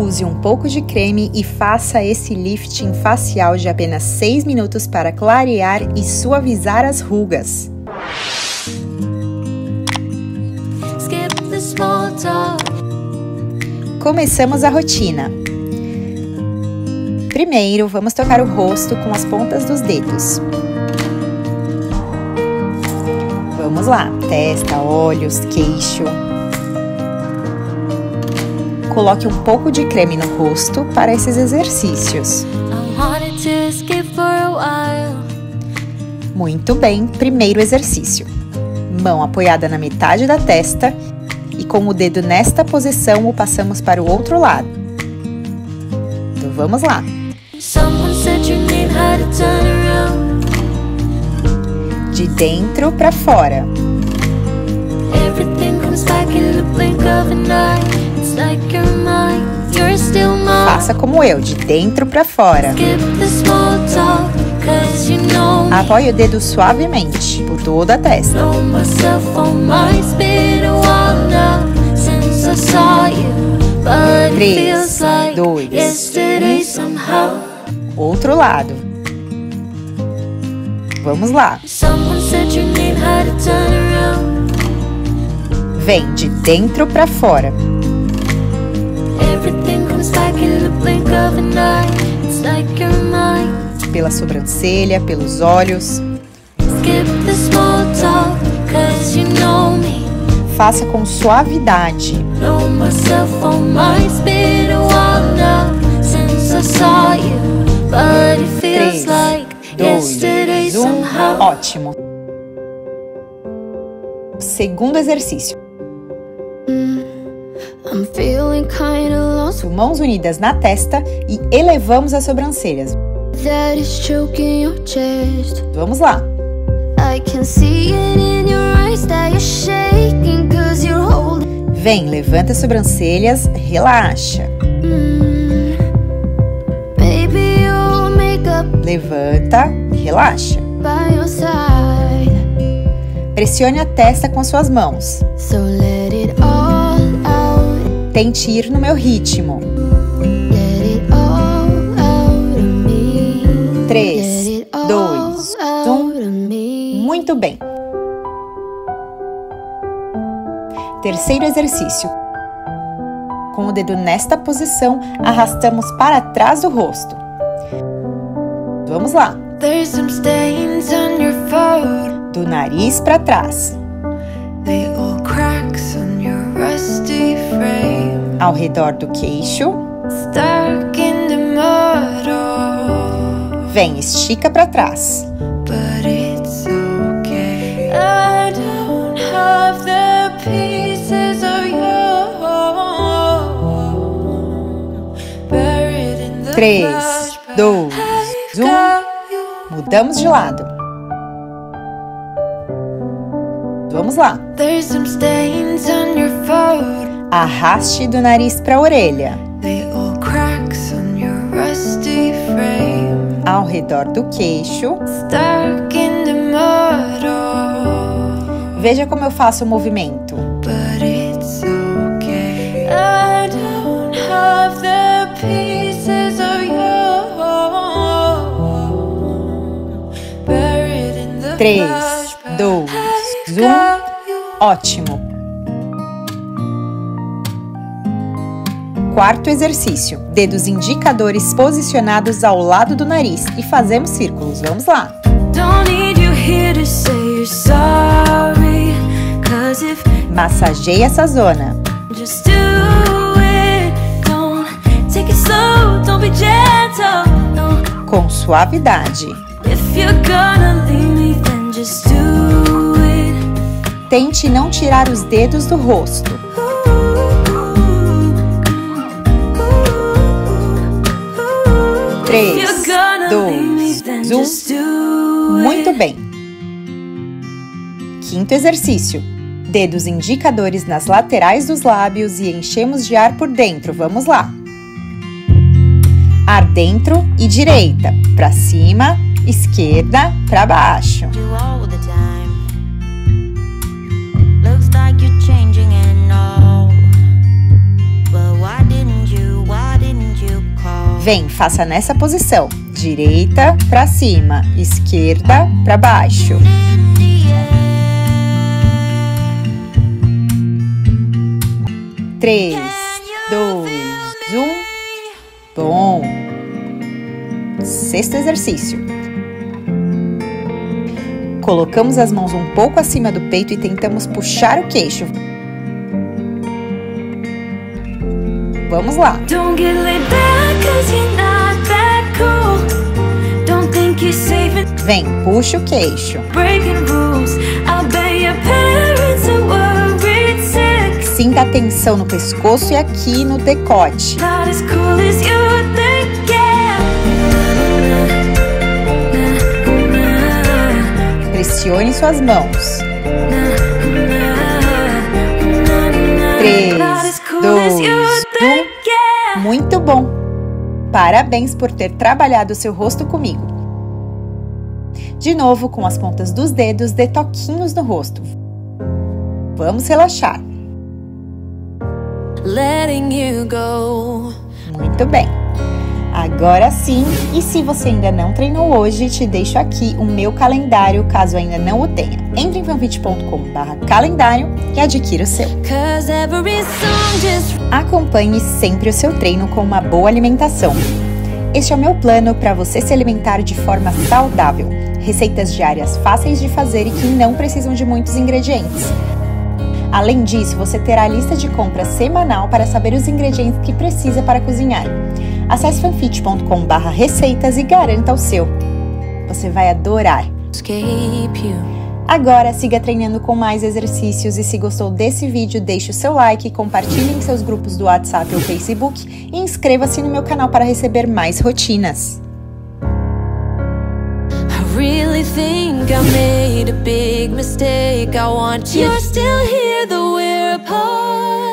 Use um pouco de creme e faça esse lifting facial de apenas 6 minutos para clarear e suavizar as rugas. Começamos a rotina. Primeiro, vamos tocar o rosto com as pontas dos dedos. Vamos lá, testa, olhos, queixo. Coloque um pouco de creme no rosto para esses exercícios. Muito bem, primeiro exercício. Mão apoiada na metade da testa e com o dedo nesta posição o passamos para o outro lado. Então vamos lá. De dentro para fora. Faça como eu, de dentro para fora. Apoie o dedo suavemente por toda a testa. 3, 2, 1. Outro lado. Vamos lá. Vem de dentro para fora. Pela sobrancelha, pelos olhos. Faça com suavidade. 3, 2, 1. Ótimo. Segundo exercício. Mãos unidas na testa e elevamos as sobrancelhas. Vamos lá. Vem, levanta as sobrancelhas, relaxa. Levanta, relaxa. Pressione a testa com suas mãos. Tente ir no meu ritmo. 3, 2, 1. Muito bem. Terceiro exercício. Com o dedo nesta posição, arrastamos para trás do rosto. Vamos lá. Do nariz para trás. Ao redor do queixo. Vem, estica para trás. Três, 2, 1. Mudamos de lado. Vamos lá. Arraste do nariz para a orelha. Ao redor do queixo. Veja como eu faço o movimento. Três, 2, 1. Ótimo. Quarto exercício. Dedos indicadores posicionados ao lado do nariz e fazemos círculos. Vamos lá. Massageie essa zona. Com suavidade. Tente não tirar os dedos do rosto. Três, 2, 1. Muito bem. Quinto exercício. Dedos indicadores nas laterais dos lábios e enchemos de ar por dentro. Vamos lá. Ar dentro e direita. Para cima, esquerda, para baixo. Vem, faça nessa posição. Direita para cima, esquerda para baixo. Três, 2, 1. Bom. Sexto exercício. Colocamos as mãos um pouco acima do peito e tentamos puxar o queixo. Vamos lá. Vem, puxa o queixo. Sinta a tensão no pescoço e aqui no decote. Pressione suas mãos. 3, 2, 1. Muito bom! Parabéns por ter trabalhado o seu rosto comigo. De novo, com as pontas dos dedos, dê toquinhos no rosto. Vamos relaxar. Muito bem. Agora sim, e se você ainda não treinou hoje, te deixo aqui o meu calendário, caso ainda não o tenha. Entre em fanfit.com/calendário e adquira o seu. Acompanhe sempre o seu treino com uma boa alimentação. Este é o meu plano para você se alimentar de forma saudável. Receitas diárias fáceis de fazer e que não precisam de muitos ingredientes. Além disso, você terá a lista de compras semanal para saber os ingredientes que precisa para cozinhar. Acesse fanfit.com/receitas e garanta o seu. Você vai adorar! Agora siga treinando com mais exercícios e se gostou desse vídeo, deixe o seu like, compartilhe em seus grupos do WhatsApp ou Facebook e inscreva-se no meu canal para receber mais rotinas. Really think I made a big mistake. I want you. You're still here, though we're apart.